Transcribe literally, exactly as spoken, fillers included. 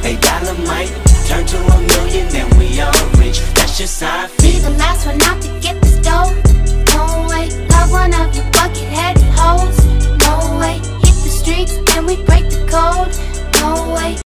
A dollar might turn to a million and we on